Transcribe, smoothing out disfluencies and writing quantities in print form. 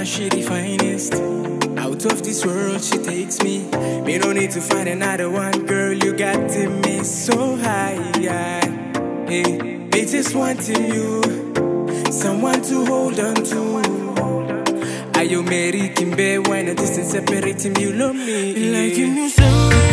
now she the finest. Out of this world she takes me. Me no need to find another one, girl, you got me so high, yeah. Hey, me just wanting you, someone to hold on to. Are you Meri Kimbe? When a distance separating you, love me. Like you knew somewhere